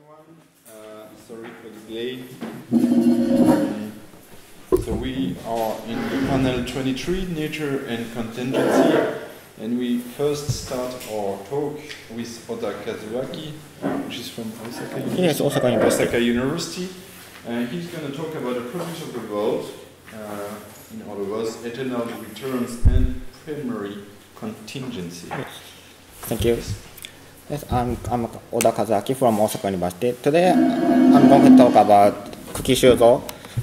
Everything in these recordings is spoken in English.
everyone. Sorry for the delay. So we are in panel 23, Nature and Contingency, and we first start our talk with Oda Kazuaki, which is from Osaka University. Yes, Osaka University. Osaka University. He's going to talk about the produce of the world, in other words, eternal returns and primary contingency. Yes. Thank you. Yes, I'm Oda Kazuaki from Osaka University. Today I'm going to talk about Kuki Shūzō.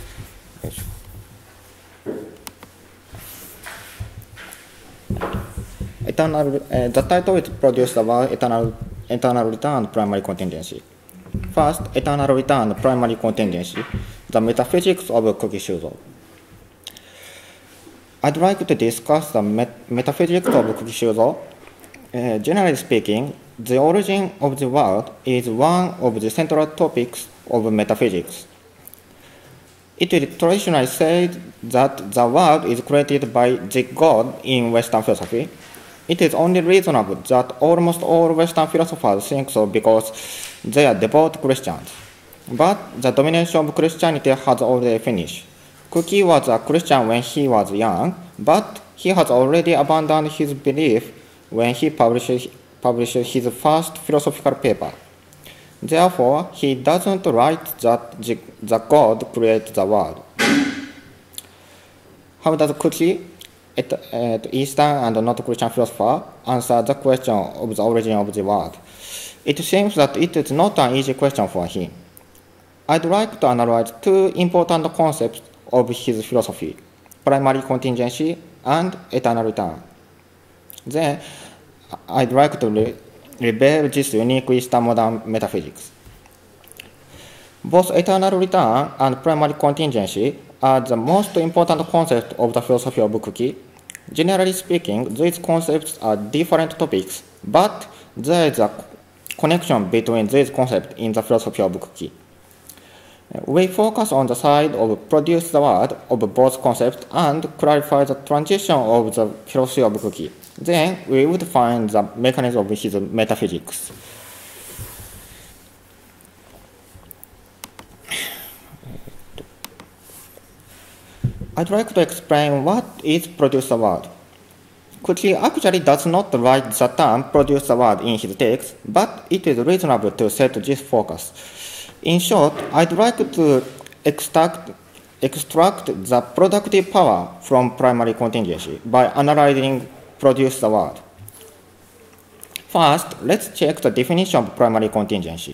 The title is produced about eternal return and primary contingency. First, eternal return and primary contingency, the metaphysics of Kuki Shūzō. I'd like to discuss the metaphysics of Kuki Shūzō. Generally speaking, the origin of the world is one of the central topics of metaphysics. It is traditionally said that the world is created by the God in Western philosophy. It is only reasonable that almost all Western philosophers think so because they are devout Christians. But the domination of Christianity has already finished. Kuki was a Christian when he was young, but he has already abandoned his belief when he published his first philosophical paper. Therefore, he doesn't write that the God created the world. How does Kuki, Eastern and not Christian philosopher, answer the question of the origin of the world? It seems that it is not an easy question for him. I'd like to analyze two important concepts of his philosophy: primary contingency and eternal return. Then, I'd like to reveal this unique Eastern modern metaphysics. Both eternal return and primary contingency are the most important concepts of the philosophy of Kuki. Generally speaking, these concepts are different topics, but there is a connection between these concepts in the philosophy of Kuki. We focus on the side of produce the world of both concepts and clarify the transition of the philosophy of Kuki. Then we would find the mechanism of his metaphysics. I'd like to explain what is produce the world. Kuki actually does not write the term produce the world in his text, but it is reasonable to set this focus. In short, I'd like to extract the productive power from primary contingency by analyzing produce the world. First, let's check the definition of primary contingency.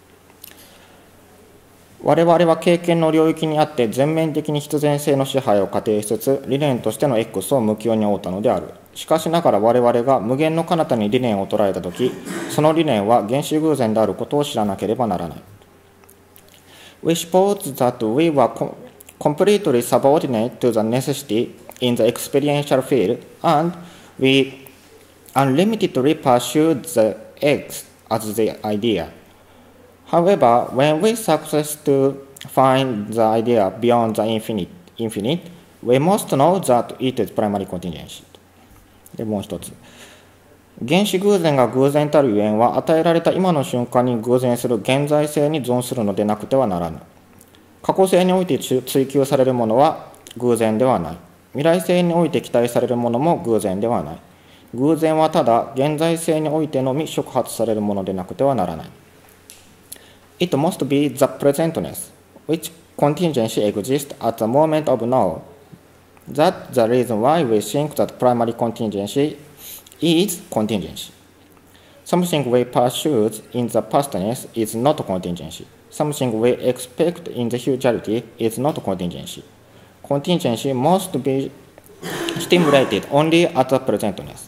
我々は経験の領域にあって全面的に必然性の支配を仮定しつつ理念としての X を無窮に負ったのである。しかしながら我々が無限の彼方に理念を捉えたとき、その理念は原子偶然であることを知らなければならない。We suppose that we were completely subordinate to the necessity in the experiential field, and we unlimitedly pursued the X as the idea. However, when we success to find the idea beyond the infinite, we must know that it is primary contingency. で、もう一つ。原子偶然が偶然たるゆえんは与えられた今の瞬間に偶然する現在性に存するのでなくてはならぬ。過去性において追求されるものは偶然ではない。未来性において期待されるものも偶然ではない。偶然はただ現在性においてのみ触発されるものでなくてはならない。It must be the presentness, which contingency exists at the moment of now. That's the reason why we think that primary contingency is contingency. Something we pursue in the pastness is not contingency. Something we expect in the futurity is not contingency. Contingency must be stimulated only at the presentness.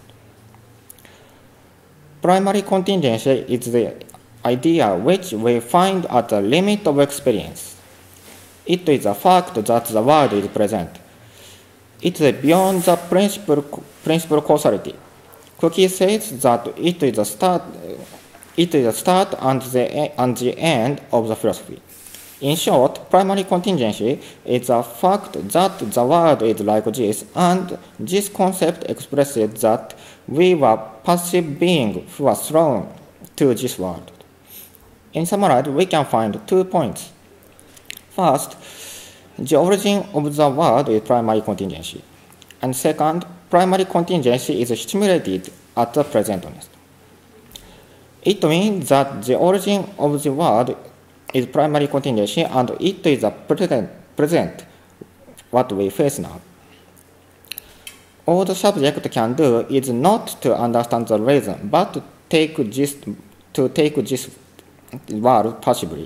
Primary contingency is the idea which we find at the limit of experience. It is a fact that the world is present. It is beyond the principal causality. Kuki says that it is the start and the end of the philosophy. In short, primary contingency is a fact that the world is like this, and this concept expresses that we were passive beings who are thrown to this world. In summary, we can find 2 points. First, the origin of the world is primary contingency. And second, primary contingency is stimulated at the presentness. It means that the origin of the world is primary contingency and it is the present what we face now. All the subject can do is not to understand the reason, but to take this world possibly.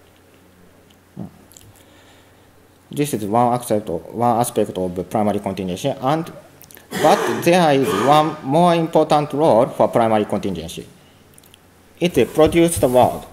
This is one aspect of primary contingency, but there is one more important role for primary contingency. It produces the world.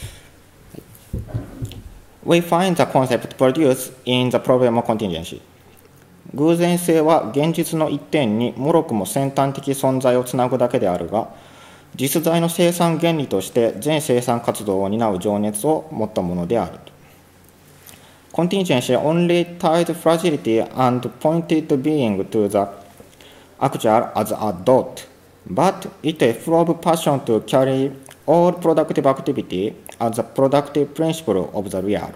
We find the concept produced in the problem of contingency. 偶然性は現実の一点にもろくも先端的存在をつなぐだけであるが、実在の生産原理として全生産活動を担う情熱を持ったものである。Contingency only ties fragility and pointed being to the actual as a dot, but it is full of passion to carry all productive activity as the productive principle of the real.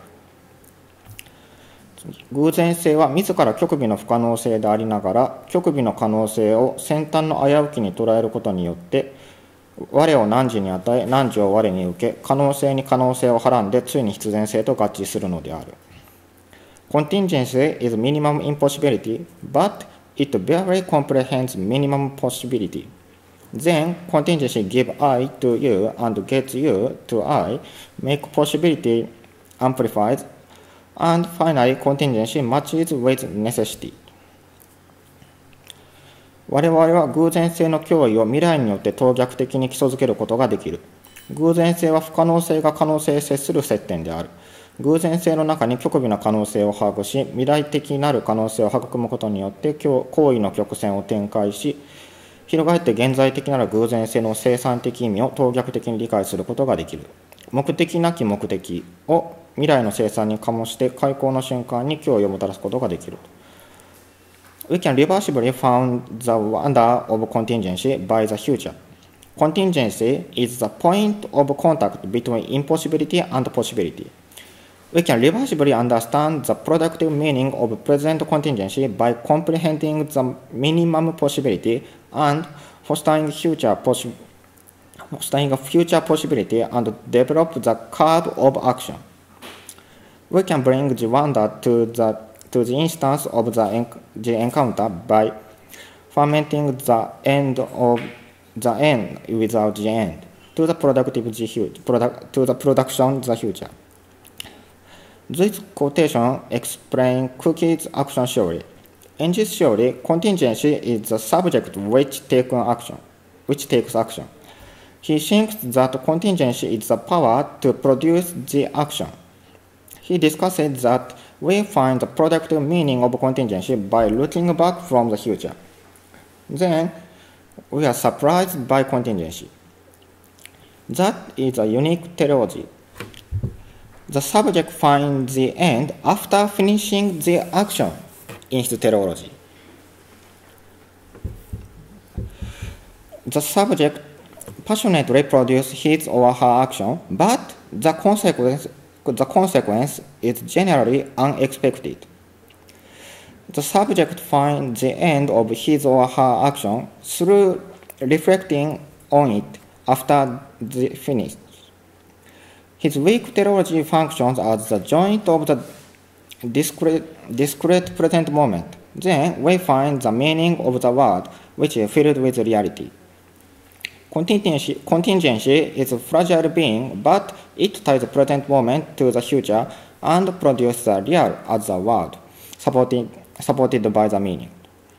偶然性は自ら極微の不可能性でありながら、極微の可能性を先端の危うきに捉えることによって、我を汝に与え、汝を我に受け、可能性に可能性をはらんで、ついに必然性と合致するのである。Contingency is minimum impossibility, but it barely comprehends minimum possibility. Then contingency gives I to you and gets you to I, make possibility amplified, and finally contingency matches with necessity. 我々は偶然性の脅威を未来によって当逆的に基礎づけることができる。偶然性は不可能性が可能性へ接する接点である。偶然性の中に極微な可能性を把握し、未来的なる可能性を育むことによって行為の曲線を展開し、翻って現在的なる偶然性の生産的意味を当逆的に理解することができる。目的なき目的を未来の生産に醸して開口の瞬間に脅威をもたらすことができる。We can reversibly found the wonder of contingency by the future. Contingency is the point of contact between impossibility and possibility. We can reversibly understand the productive meaning of present contingency by comprehending the minimum possibility and fostering future possibility and develop the curve of action. We can bring the wonder to the instance of the encounter by fermenting the end of the end without the end to the production the future. This quotation explains Kuki's action theory. In this theory, contingency is the subject which takes action. He thinks that contingency is the power to produce the action. He discusses that we find the productive meaning of contingency by looking back from the future. Then, we are surprised by contingency. That is a unique teleology. The subject finds the end after finishing the action in his teleology. The subject passionately produces his or her action, but the consequence is generally unexpected. The subject finds the end of his or her action through reflecting on it after the finish. His weak teleology functions as the joint of the discrete present moment. Then we find the meaning of the word, which is filled with reality. Contingency is a fragile being, but it ties the present moment to the future and produces the real as the word, supported by the meaning.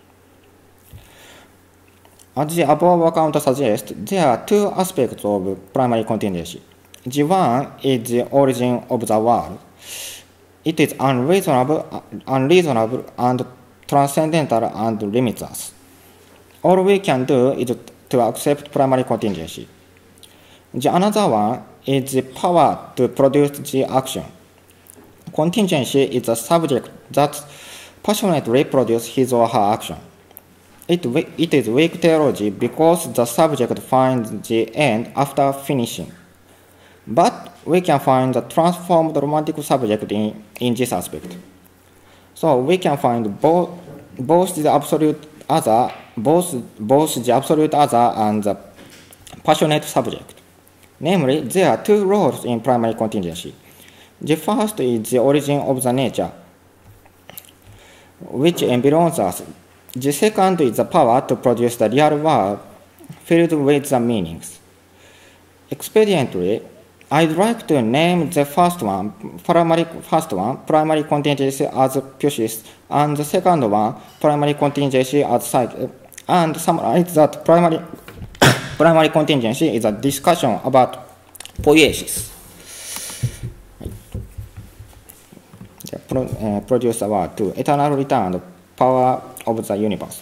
As the above account suggests, there are two aspects of primary contingency. The one is the origin of the world. It is unreasonable and transcendental and limits us. All we can do is to accept primary contingency. The another one is the power to produce the action. Contingency is a subject that passionately produces his or her action. It is weak theology because the subject finds the end after finishing. But we can find the transformed romantic subject in this aspect. So we can find both the absolute other, both the absolute other and the passionate subject. Namely, there are two roles in primary contingency. The first is the origin of the nature, which environs us. The second is the power to produce the real world filled with the meanings. Expediently, I'd like to name the first one, primary contingency as physis, and the second one, primary contingency as psyche, and summarize that primary contingency is a discussion about poiesis. Produce award to eternal return, power of the universe.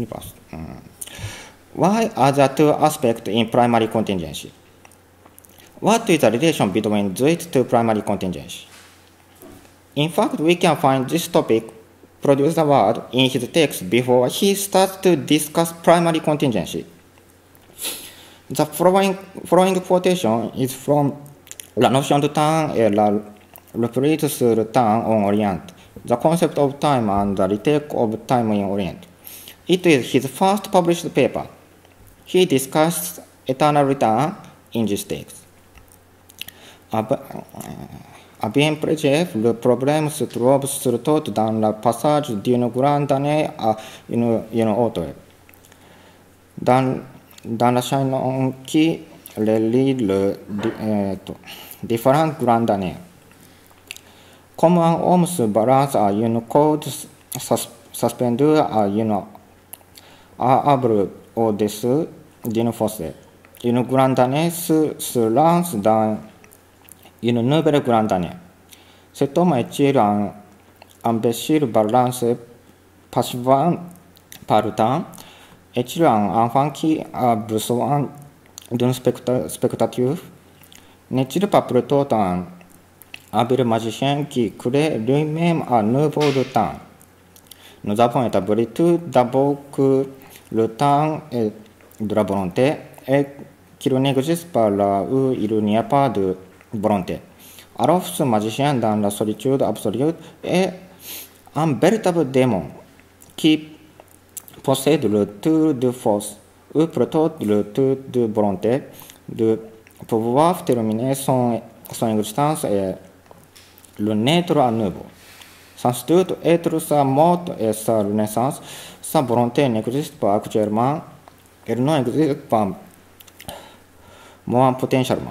Why are there two aspects in primary contingency? What is the relation between these two primary contingency? In fact, we can find this topic produce award in his text before he starts to discuss primary contingency. The following quotation is from La notion de temps et la reprise sur le temps en Orient, the concept of time and the retake of time in Orient. It is his first published paper. He discussed eternal return in this text. A bien précieux, le problème se trouve surtout dans le passage d'une grande année à une autre. Dans la chaîne qui relie les différentes grandes années. Comme un homme se balance à une corde suspendue à un arbre au-dessus d'une fossée, une grande année se lance dans une nouvelle grande année. Cet homme est-il un imbécile balancé passivement par le temps? Est-il un enfant qui a besoin d'une spectature? N'est-il pas plutôt un habile magicien qui crée lui-même un nouveau temps? Nous avons établi tout d'abord que le temps est de la volonté et qu'il n'existe pas là où il n'y a pas de volonté. Alors ce magicien dans la solitude absolue est un véritable démon qui possède le tour de force, ou plutôt le tour de volonté, de pouvoir terminer son existence et le naître à nouveau. Sans doute être sa mort et sa renaissance, sa volonté n'existe pas actuellement, elle n'existe pas more potentiellement.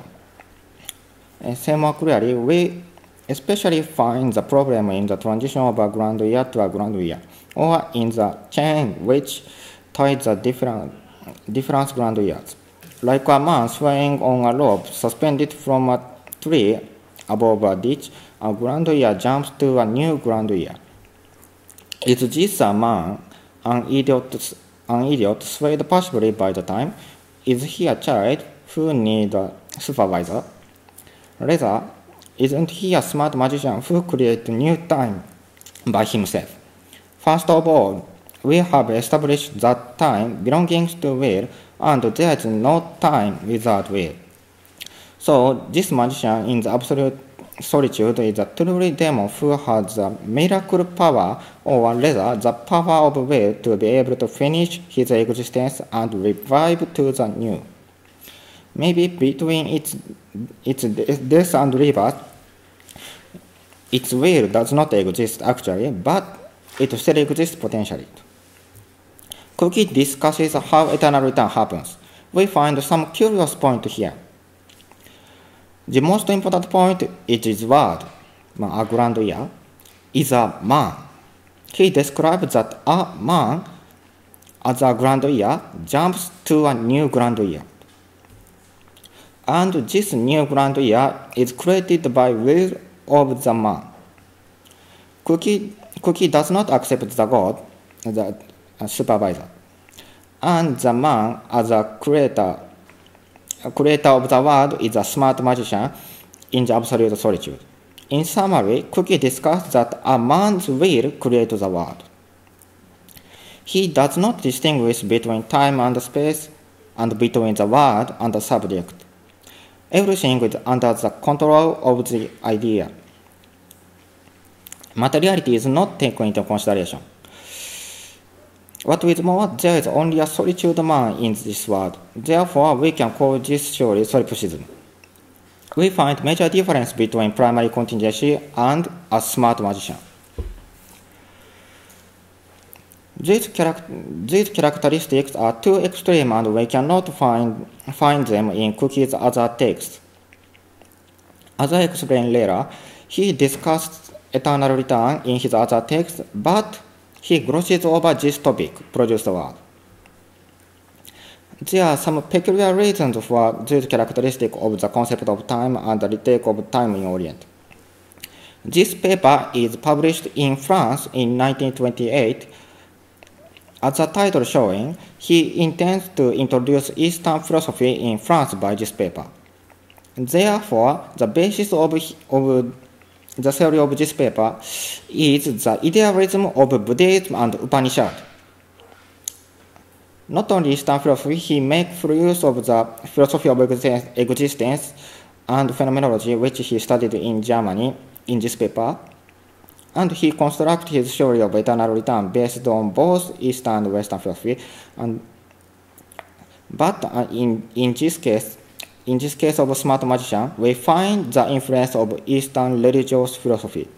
Say more clearly, we especially find the problem in the transition of a grand year to a grand year, or in the chain which ties the different grand years. Like a man swaying on a rope suspended from a tree above a ditch, a grand year jumps to a new grand year. Is this a man, an idiot swayed possibly by the time? Is he a child who needs a supervisor? Rather, isn't he a smart magician who creates new time by himself? First of all, we have established that time belongs to will, and there is no time without will. So, this magician in the absolute solitude is a truly demon who has the miracle power, or rather the power of will, to be able to finish his existence and revive to the new. Maybe between its death and rebirth, its will does not exist actually, but it still exists potentially. Kuki discusses how eternal return happens. We find some curious point here. The most important point is his word, a grand year, is a man. He describes that a man, as a grand year, jumps to a new grand year. And this new grand year is created by will of the man. Kuki does not accept the God, the supervisor, and the man as a creator of the world is a smart magician in the absolute solitude. In summary, Kuki discussed that a man's will creates the world. He does not distinguish between time and space, and between the world and the subject. Everything is under the control of the idea. Materiality is not taken into consideration. What is more, there is only a solitude man in this world. Therefore, we can call this theory solipsism. We find major difference between primary contingency and a smart magician. These characteristics are too extreme and we cannot find them in Kuki's other texts. As I explain later, he discussed eternal return in his other texts, but he glosses over this topic, produced word. There are some peculiar reasons for this characteristic of the concept of time and the retake of time in Orient. This paper is published in France in 1928. As the title showing, he intends to introduce Eastern philosophy in France by this paper. Therefore, the basis of the theory of this paper is the idealism of Buddhism and Upanishad. Not only Eastern philosophy, he makes full use of the philosophy of existence and phenomenology, which he studied in Germany in this paper, and he constructs his theory of eternal return based on both Eastern and Western philosophy. But in this case of smart magician, we find the influence of Eastern religious philosophy.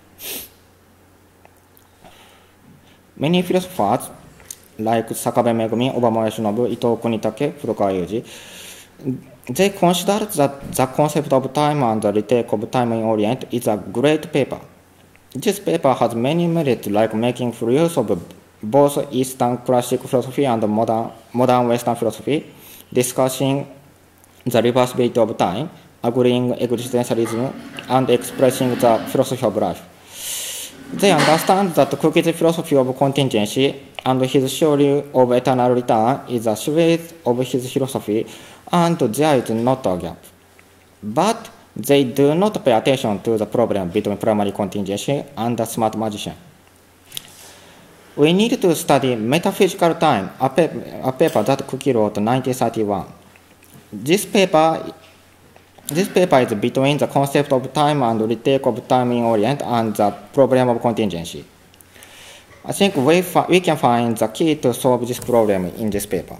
Many philosophers, like Sakabe Megumi, Obama Yoshinobu, Ito Kunitake, Furukawa Yuji, they consider that the concept of time and the retake of time in Orient is a great paper. This paper has many merits, like making full use of both Eastern classic philosophy and modern Western philosophy, discussing the reversibility of time, agreeing existentialism, and expressing the philosophy of life. They understand that Kuki's philosophy of contingency and his theory of eternal return is a shred of his philosophy, and there is not a gap. But they do not pay attention to the problem between primary contingency and the smart magician. We need to study Metaphysical Time, a paper that Kuki wrote in 1931. This paper is between the concept of time and retake of time in Orient and the problem of contingency. I think we can find the key to solve this problem in this paper.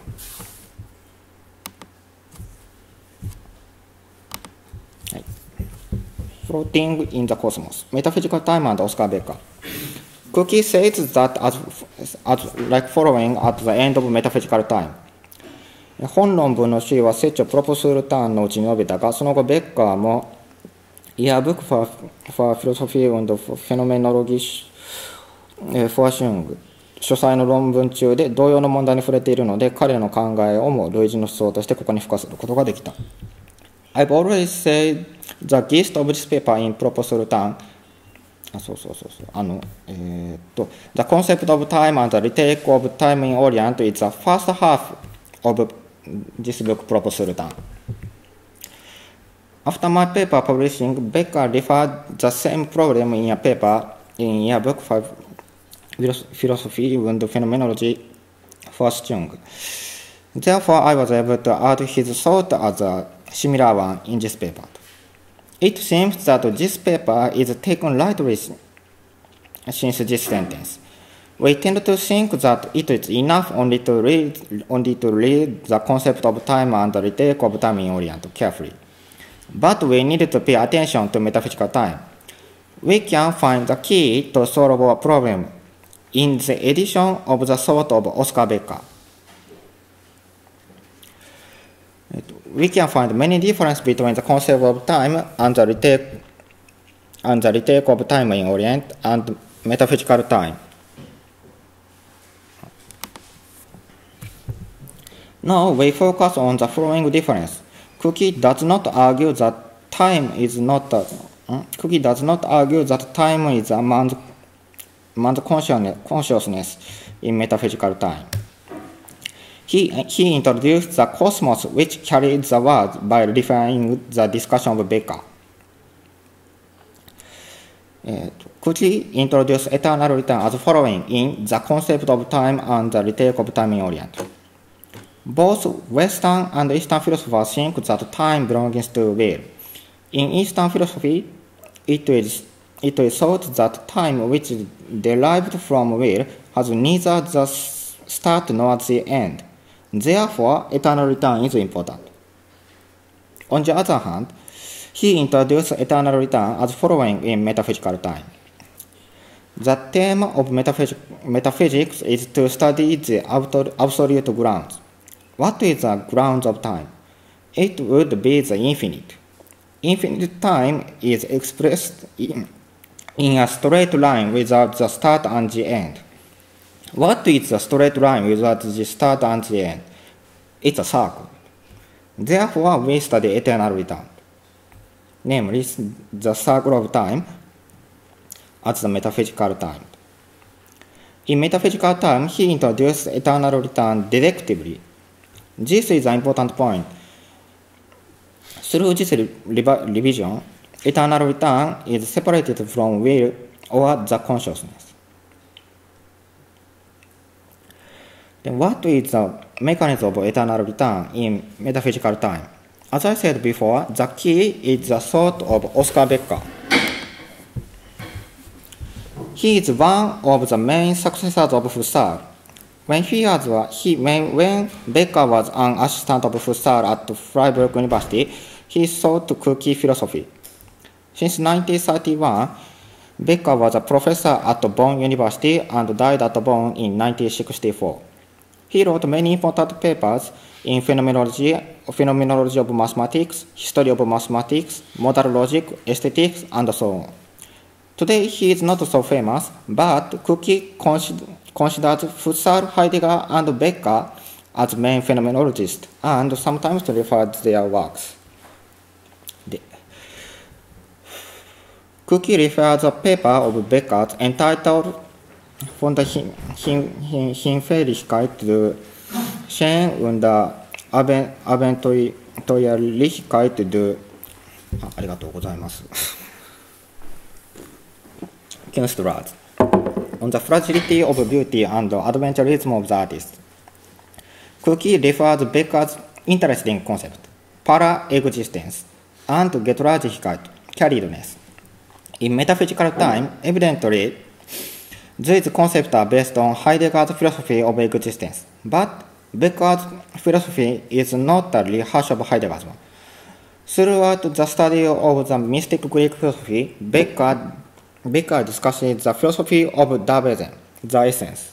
Floating in the Cosmos, Metaphysical Time and Oskar Becker. Kuki says that as like following at the end of Metaphysical Time. 本論文の C は説をプロポスルターンのうちに述べたが、その後ベッカーも Yearbook for Philosophy and Phenomenology for Jung 書斎の論文中で同様の問題に触れているので、彼の考えをも類似の思想としてここに付加することができた。I've always said the gist of this paper in Proposal Turn. The concept of time and the retake of time in Orient is the first half of this book, Proposal Turn. After my paper publishing, Becker referred the same problem in a paper in Yearbook for Philosophy and Phenomenology for Jung. Therefore, I was able to add his thought as a similar one in this paper. It seems that this paper is taken lightly since this sentence. We tend to think that it is enough only to read the concept of time and the retake of time in Orient carefully. But we need to pay attention to metaphysical time. We can find the key to solve our problem in the edition of the thought of Oskar Becker. We can find many differences between the concept of time and the retake of time in Orient and metaphysical time. Now we focus on the following difference. Kuki does not argue that time is a man's consciousness in metaphysical time. He introduced the cosmos, which carried the word by referring the discussion of Becker. Kuki introduced eternal return as following in the concept of time and the retake of time in Orient. Both Western and Eastern philosophers think that time belongs to will. In Eastern philosophy, it is thought that time which is derived from will has neither the start nor the end. Therefore, eternal return is important. On the other hand, he introduced eternal return as following in Metaphysical Time. The theme of metaphysics is to study the absolute grounds. What is the grounds of time? It would be the infinite. Infinite time is expressed in a straight line without the start and the end. What is the straight line without the start and the end? It's a circle. Therefore, we study eternal return, namely the circle of time as the metaphysical time. In metaphysical time, he introduced eternal return deductively. This is an important point. Through this revision, eternal return is separated from will or the consciousness. Then what is the mechanism of eternal return in metaphysical time? As I said before, the key is the thought of Oskar Becker. He is one of the main successors of Husserl. When Becker was an assistant of Husserl at Freiburg University, he taught Kuki philosophy. Since 1931, Becker was a professor at Bonn University and died at Bonn in 1964. He wrote many important papers in phenomenology of mathematics, history of mathematics, modal logic, aesthetics, and so on. Today he is not so famous, but Kuki considers Husserl, Heidegger, and Becker as main phenomenologists, and sometimes refers to their works. Kuki refers a paper of Becker entitled Von der Hinfälligkeit der Sein und der Abenteuerlichkeit derありがとうございます。Kunstrat on the fragility of beauty and adventurism of the artist. Kuki refers Becker's interesting concept, para-existence, and Getragenheit, carriedness. In metaphysical time, evidently, these concepts are based on Heidegger's philosophy of existence, but Becker's philosophy is not a rehash of Heidegger's one. Throughout the study of the mystic Greek philosophy, Becker discusses the philosophy of the Wesen, the essence.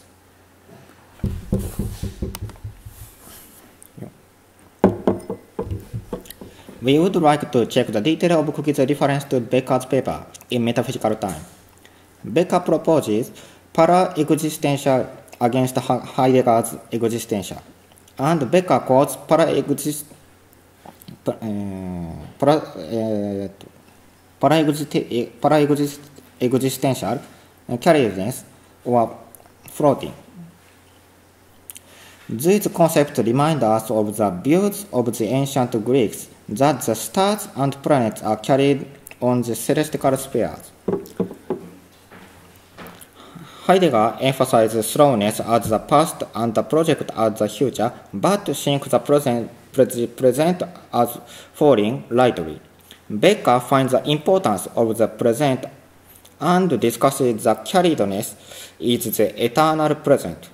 We would like to check the detail of Kuki's reference to Becker's paper in Metaphysical Time. Becker proposes para-existential against Heidegger's existential, and Becker quotes para-existential carriedness or floating. These concepts remind us of the views of the ancient Greeks that the stars and planets are carried on the celestial spheres. Heidegger emphasizes slowness as the past and the project as the future, but thinks the present as falling lightly. Becker finds the importance of the present and discusses the carriedness is the eternal present.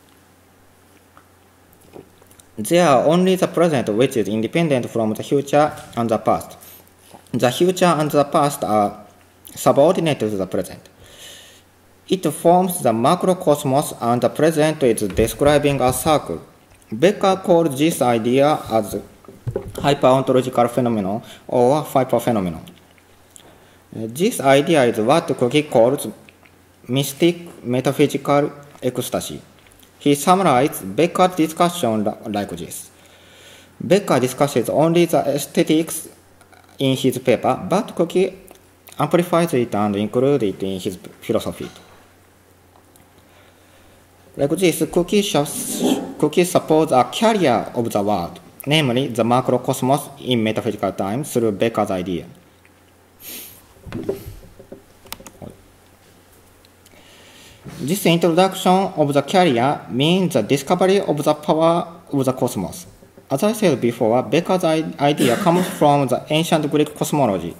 There are only the present which is independent from the future and the past. The future and the past are subordinate to the present. It forms the macrocosmos and the present is describing a circle. Becker called this idea as hyper-ontological phenomenon or hyperphenomenon. This idea is what Kuki calls mystic metaphysical ecstasy. He summarized Becker's discussion like this. Becker discusses only the aesthetics in his paper, but Kuki amplifies it and includes it in his philosophy. Like this, Kuki supports a carrier of the world, namely the macrocosmos in metaphysical time through Becker's idea. This introduction of the carrier means the discovery of the power of the cosmos. As I said before, Becker's idea comes from the ancient Greek cosmology.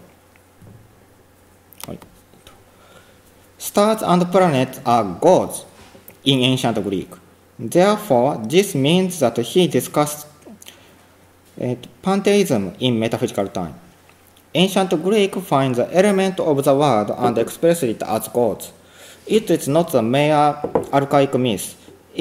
Stars and planets are gods in ancient Greek. Therefore, this means that he discussed pantheism in Metaphysical Time. Ancient Greek finds the element of the world and expresses it as gods. It is not a mere archaic myth.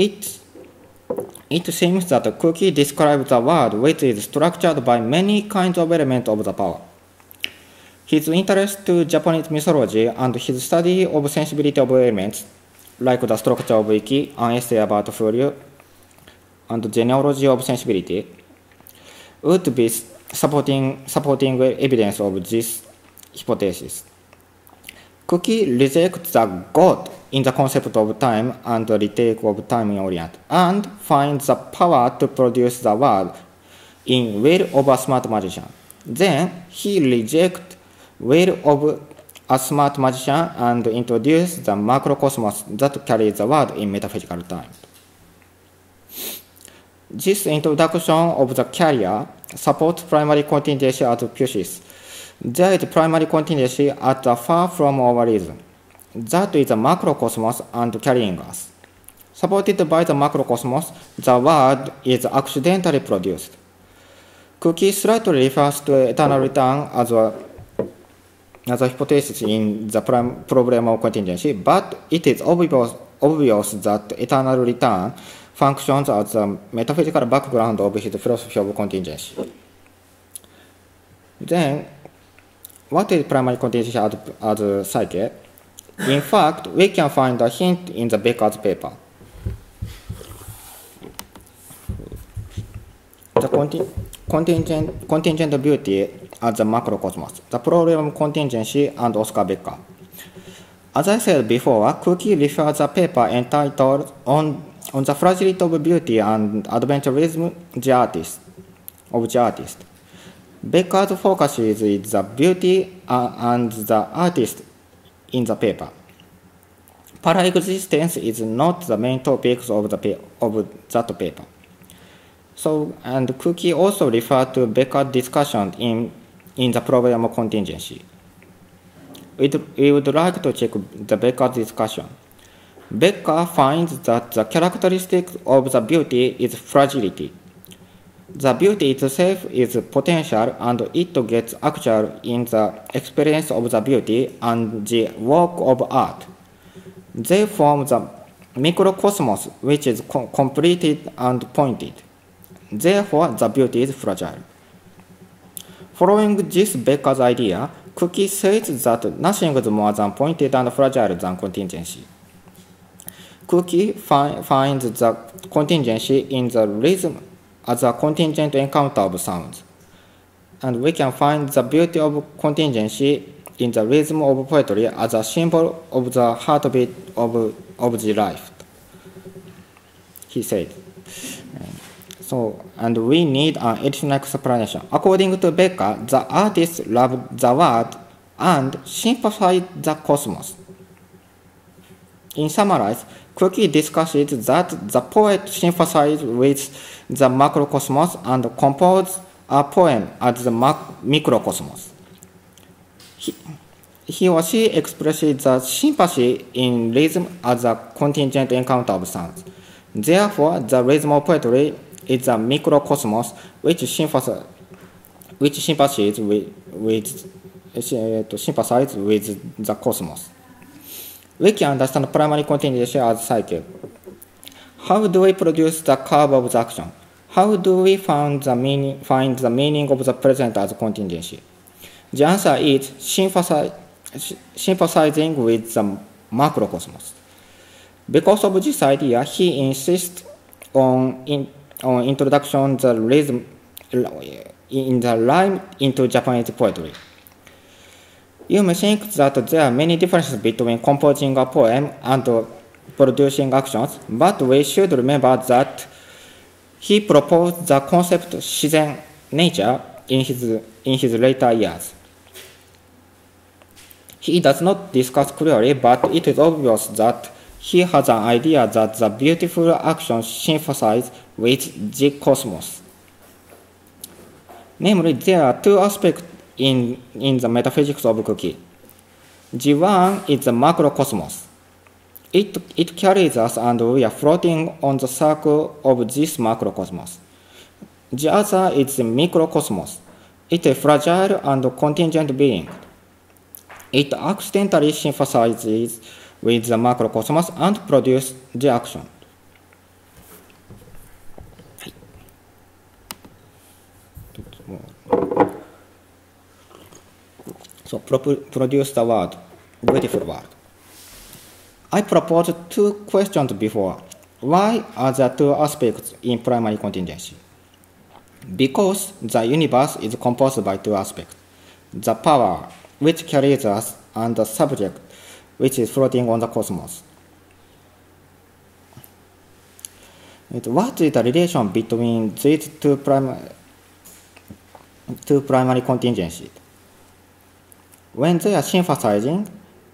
It seems that Kuki describes the world which is structured by many kinds of elements of the power. His interest to Japanese mythology and his study of sensibility of elements, like the structure of Iki, an essay about Furyu, and genealogy of sensibility, would be supporting evidence of this hypothesis. Kuki rejects the God in the concept of time and the retake of time in Orient, and finds the power to produce the world in will of a smart magician. Then he rejects will of a smart magician and introduces the macrocosmos that carries the world in metaphysical time. This introduction of the carrier supports primary contingency as pushes. There is primary contingency at the far from our reason. That is the macrocosmos and carrying us. Supported by the macrocosmos, the world is accidentally produced. Kuki slightly refers to eternal return as a hypothesis in the problem of contingency, but it is obvious that eternal return functions as a metaphysical background of his philosophy of contingency. Then, what is primary contingency as psyche? In fact, we can find a hint in the Becker's paper. The contingent beauty as the macrocosmos, the problem of contingency, and Oskar Becker. As I said before, Kuki refers a paper entitled On the Fragility of Beauty and Adventurism of the Artist. Becker's focus is the beauty and the artist in the paper. Para-existence is not the main topics of that paper. So, and Kuki also referred to Becker's discussion in the problem of contingency. We would like to check the Becker's discussion. Becker finds that the characteristic of the beauty is fragility. The beauty itself is potential and it gets actual in the experience of the beauty and the work of art. They form the microcosmos which is completed and pointed. Therefore, the beauty is fragile. Following this Becker's idea, Kuki says that nothing is more than pointed and fragile than contingency. Kuki finds the contingency in the rhythm as a contingent encounter of sounds. And we can find the beauty of contingency in the rhythm of poetry as a symbol of the heartbeat of the life, he said. So, and we need an additional explanation. According to Becker, the artist loved the world and sympathized the cosmos. In summarize, Kuki discusses that the poet sympathized with the macrocosmos and composed a poem as the microcosmos. He or she expresses the sympathy in rhythm as a contingent encounter of sounds. Therefore, the rhythm of poetry is a microcosmos which sympathizes with the cosmos. We can understand primary contingency as psyche. How do we produce the curve of the action? How do we find the meaning of the present as contingency? The answer is sympathizing with the macrocosmos. Because of this idea, he insists on introduction the rhythm in the rhyme into Japanese poetry. You may think that there are many differences between composing a poem and producing actions, but we should remember that he proposed the concept shizen, nature, in his later years. He does not discuss clearly, but it is obvious that he has an idea that the beautiful action sympathizes with the cosmos. Namely, there are two aspects in the metaphysics of Kuki. The one is the macrocosmos. It carries us and we are floating on the circle of this macrocosmos. The other is the microcosmos. It is a fragile and contingent being. It accidentally sympathizes with the macrocosmos and produces the action. So produce the word, beautiful word. I proposed two questions before. Why are there two aspects in primary contingency? Because the universe is composed by two aspects. The power, which carries us, and the subject, which is floating on the cosmos. What is the relation between these two primary contingencies? When they are sympathizing,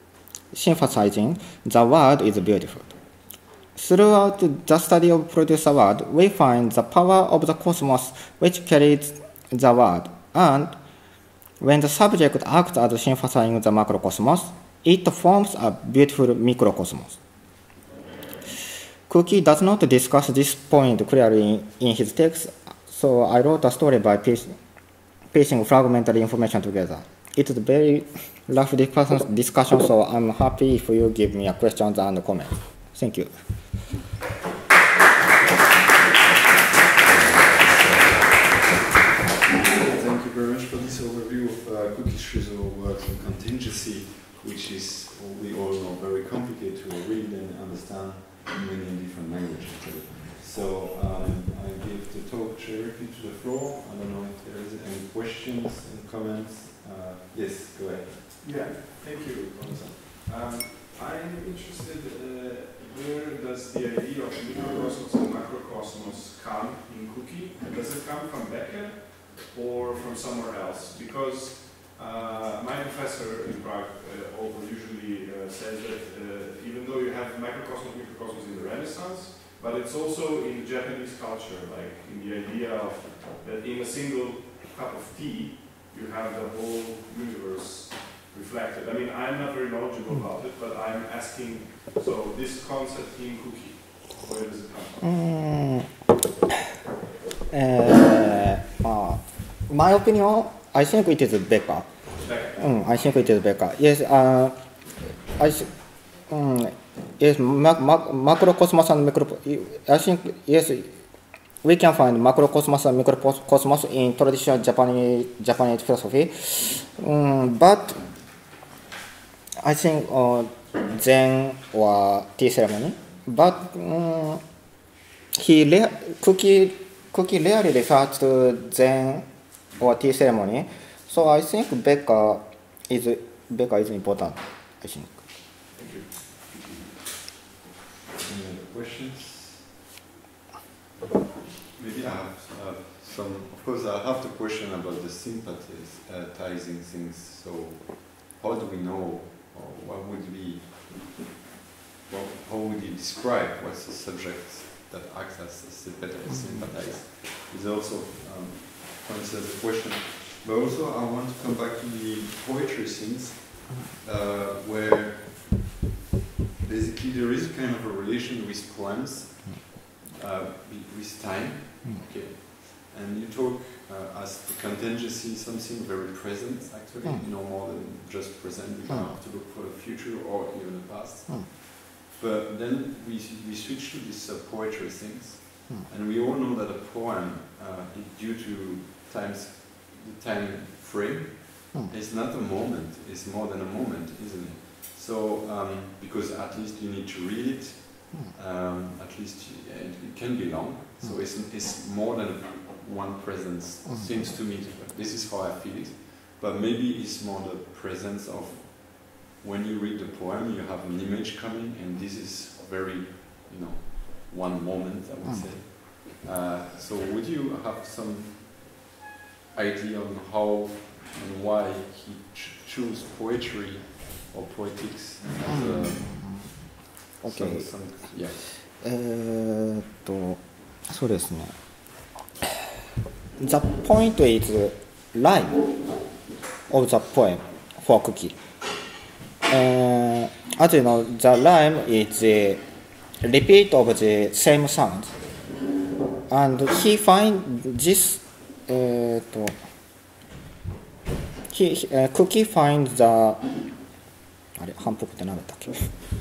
the world is beautiful. Throughout the study of producer world, we find the power of the cosmos which carries the world, and when the subject acts as sympathizing the macrocosmos, it forms a beautiful microcosmos. Kuki does not discuss this point clearly in his text, so I wrote a story by piecing fragmentary information together. It is a very rough discussion, so I'm happy if you give me questions and comments. Thank you. Thank you very much for this overview of Kuki Shūzō's works on contingency, which is, we all know, very complicated to read and understand in many different languages. So I give the talk directly to the floor. I don't know if there is any questions and comments. Yes, go ahead. Yeah, thank you. I'm interested, where does the idea of microcosmos and macrocosmos come in Kuki? Does it come from Becker or from somewhere else? Because my professor in Prague usually says that even though you have microcosmos in the Renaissance, but it's also in Japanese culture, like in the idea of that in a single cup of tea, you have the whole universe reflected. I mean, I'm not very knowledgeable about it, but I'm asking, so this concept in Kuki, where does it come from? My opinion, I think it is Becker. I think it is Becker. Yes, yes, macrocosmos and microcosmos. I think, yes, we can find macrocosmos and microcosmos in traditional Japanese philosophy, but I think Zen or tea ceremony. But Kuki rarely refers to Zen or tea ceremony, so I think Becker is important. I think. Thank you. Any other questions? Maybe I have some. Of course, I have the question about the sympathizing things. So, how do we know, or what would be? How would you describe what's the subject that acts as a sympathize? Is also, for instance, a question. But also, I want to come back to the poetry things, where basically there is a kind of a relation with poems, with time. Okay, and you talk as the contingency, something very present, actually, more than just present. You have to look for the future or even the past. But then we switch to these poetry things, and we all know that a poem, due to the time frame, is not a moment, it's more than a moment, isn't it? So, because at least you need to read it, at least it can be long, so it's more than one presence, seems to me. This is how I feel it, but maybe it's more the presence of when you read the poem, you have an image coming, and this is very, one moment, I would say. So would you have some idea on how and why he choose poetry or poetics Okay. Yeah. そうですね。The point is rhyme of the poem for Kuki. As you know, the rhyme is a repeat of the same sound, and he finds this. Kuki finds the あれ反復って何だったっけ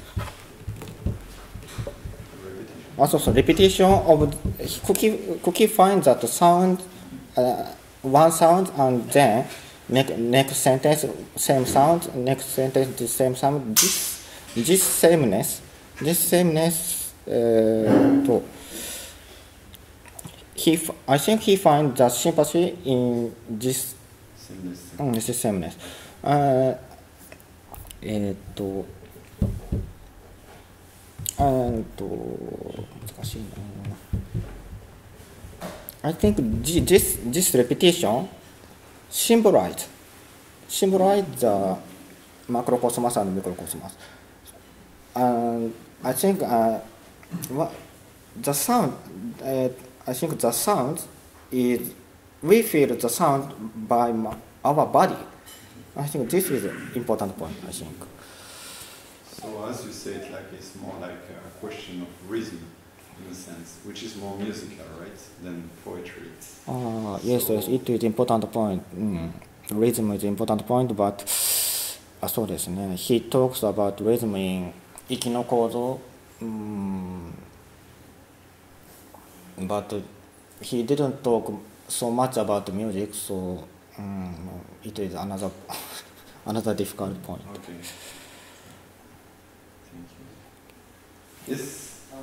repetition of Kuki finds that sound, one sound, and then next sentence same sound, next sentence the same sound. This sameness, I think he finds the sympathy in this sameness. I think this repetition symbolize the macrocosmos and microcosmos. And I think the sound. I think the sound is we feel the sound by our body. I think this is an important point. I think. So as you said, like it's more like a question of rhythm, in a sense, which is more musical, right, than poetry. Yes, it is important point. Rhythm is important point, but そうですね。He talks about rhythm in 息の構造。But he didn't talk so much about music, so it is another difficult point. Okay. Thank you. Yes.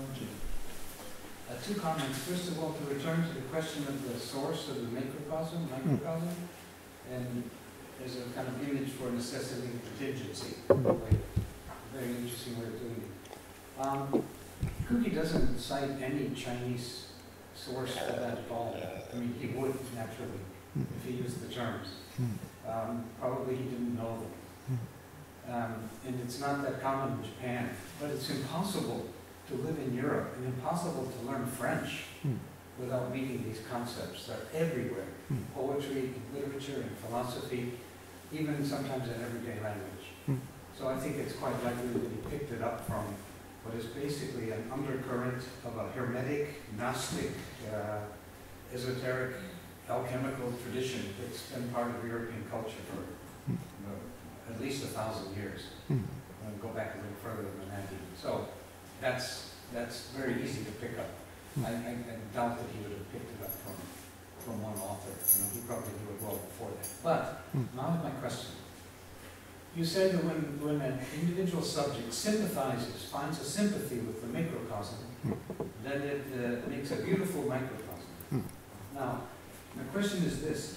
Two comments. First of all, to return to the question of the source of the microcosm, and there's a kind of image for necessity and contingency. Very interesting way of doing it. Kuki doesn't cite any Chinese source for that at all. I mean, he would naturally if he used the terms. Probably he didn't know them. And it's not that common in Japan, but it's impossible to live in Europe and impossible to learn French without meeting these concepts. They're everywhere. Poetry, literature, and philosophy, even sometimes in everyday language. So I think it's quite likely that he picked it up from what is basically an undercurrent of a hermetic, Gnostic, esoteric, alchemical tradition that's been part of European culture for at least 1,000 years. I'll go back a little further than that even. So that's very easy to pick up. I doubt that he would have picked it up from one author. He probably knew it well before that. But now is my question. You say that when an individual subject sympathizes, finds a sympathy with the microcosm, then it makes a beautiful microcosm. Now, my question is this.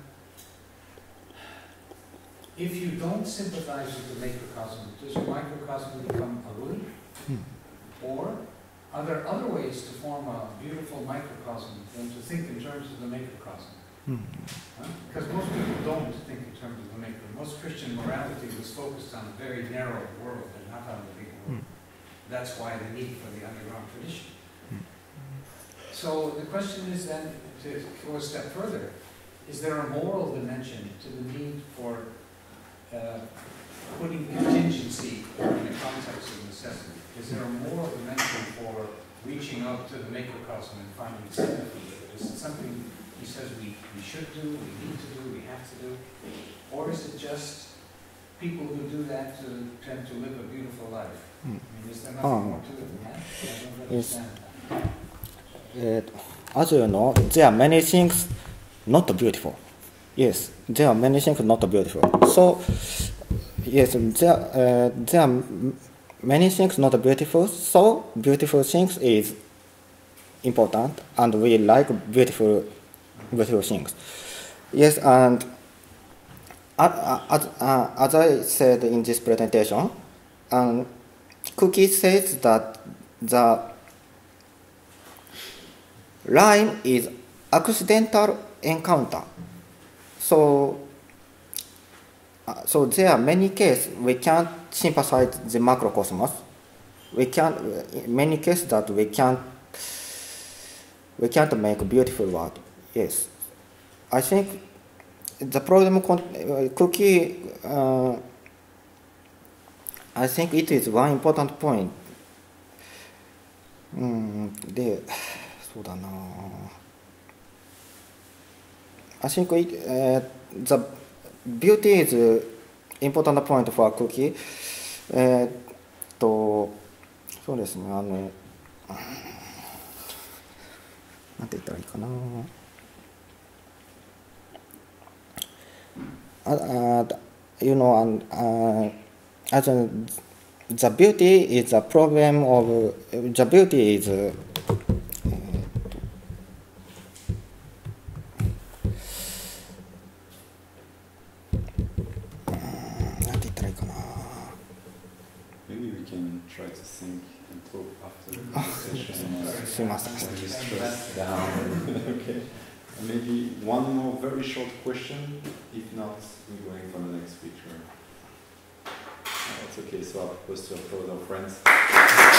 If you don't sympathize with the macrocosm, does your microcosm become ugly? Or are there other ways to form a beautiful microcosm than to think in terms of the macrocosm? Because most people don't think in terms of the macrocosm. Most Christian morality was focused on a very narrow world and not on the big world. That's why the need for the underground tradition. So the question is then, to go a step further, is there a moral dimension to the need for putting contingency in the context of necessity? Is there a moral dimension for reaching out to the macrocosm and finding sympathy? Is it something he says we should do, we need to do, we have to do? Or is it just people who do that tend to live a beautiful life? I mean, is there nothing more to it than that? I don't understand that. As you know, there are many things not beautiful. Yes, there are many things not beautiful. So, yes, there are many things not beautiful. So, beautiful things is important, and we like beautiful things. Yes, and as I said in this presentation, Kuki says that the rhyme is accidental encounter. So there are many cases we can't sympathize the macrocosmos, we can't, in many cases that we can't make a beautiful word. Yes. I think the problem, Kuki, I think it is one important point. で、そうだな。I think the beauty is important point for Kuki. そうですね、なんて言ったらいいかな。You know, as the beauty is a problem of the beauty is maybe we can try to think and talk after the session. Stress down. Okay. Maybe one more very short question. If not, we're going for the next speaker. That's okay. So I'll propose to applaud our friends.